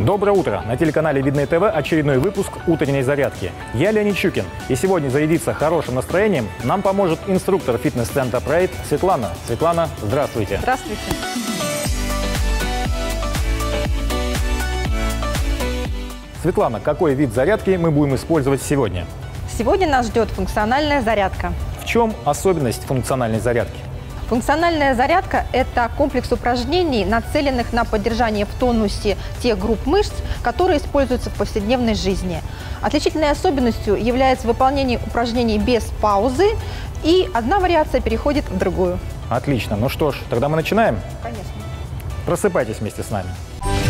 Доброе утро! На телеканале Видное ТВ очередной выпуск утренней зарядки. Я Леонид Щукин, и сегодня зарядиться хорошим настроением нам поможет инструктор фитнес-центра Pride Светлана. Светлана, здравствуйте! Здравствуйте! Светлана, какой вид зарядки мы будем использовать сегодня? Сегодня нас ждет функциональная зарядка. В чем особенность функциональной зарядки? Функциональная зарядка – это комплекс упражнений, нацеленных на поддержание в тонусе тех групп мышц, которые используются в повседневной жизни. Отличительной особенностью является выполнение упражнений без паузы, и одна вариация переходит в другую. Отлично. Ну что ж, тогда мы начинаем? Конечно. Просыпайтесь вместе с нами.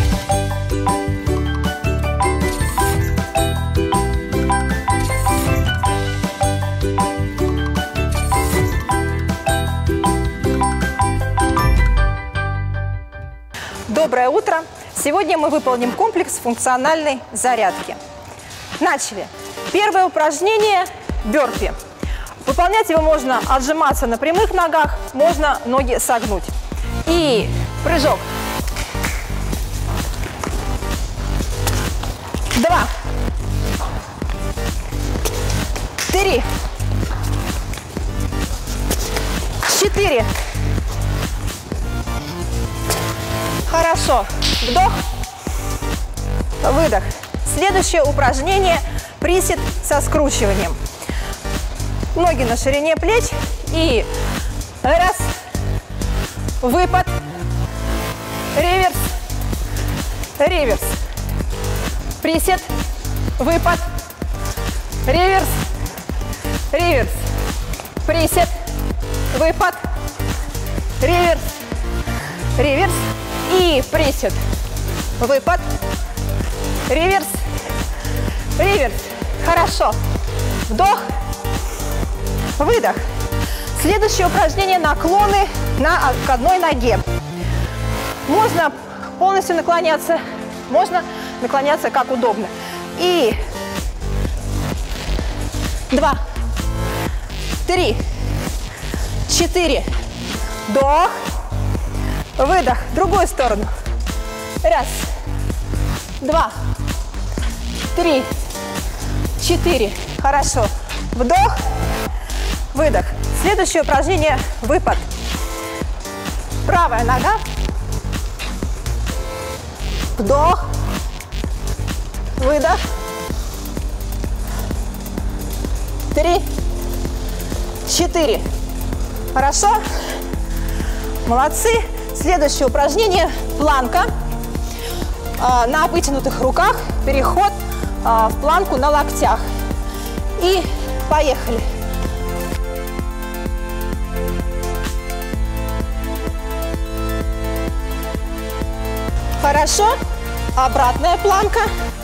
Доброе утро! Сегодня мы выполним комплекс функциональной зарядки. Начали. Первое упражнение – бёрпи. Выполнять его можно отжиматься на прямых ногах, можно ноги согнуть. И прыжок. 2, 3, 4. Хорошо. Вдох, выдох. Следующее упражнение – присед со скручиванием. Ноги на ширине плеч. И раз, выпад, реверс, реверс. Присед, выпад, реверс, реверс. Присед, выпад, реверс, реверс. И присед, выпад, реверс, реверс. Хорошо. Вдох, выдох. Следующее упражнение – наклоны к одной ноге. Можно полностью наклоняться, можно наклоняться как удобно. И 2, 3, 4. Вдох. Выдох. В другую сторону. Раз, 2, 3, 4. Хорошо. Вдох, выдох. Следующее упражнение – выпад. Правая нога. Вдох, выдох. 3, 4. Хорошо? Молодцы. Следующее упражнение – планка. На вытянутых руках переход в планку на локтях. И поехали. Хорошо. Обратная планка.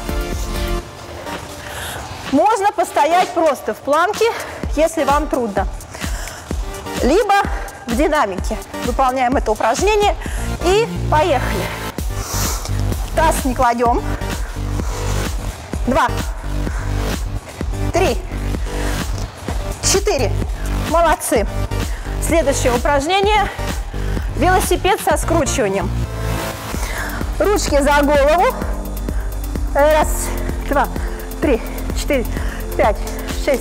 Можно постоять просто в планке, если вам трудно. Либо в динамике. Выполняем это упражнение и поехали. Таз не кладем. 2, 3, 4. Молодцы. Следующее упражнение – велосипед со скручиванием. Ручки за голову. Раз, 2, 3, 4, 5, 6.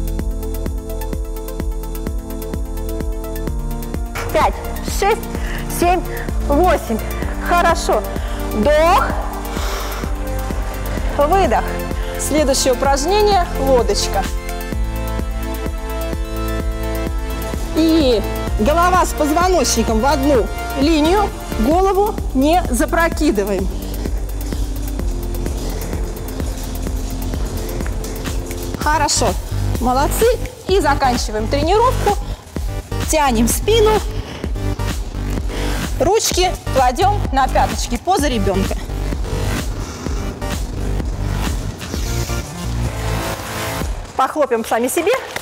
5, 6, 7, 8. Хорошо. Вдох. Выдох. Следующее упражнение – лодочка. И голова с позвоночником в одну линию. Голову не запрокидываем. Хорошо. Молодцы. И заканчиваем тренировку. Тянем спину. Ручки кладем на пяточки, поза ребенка. Похлопаем сами себе.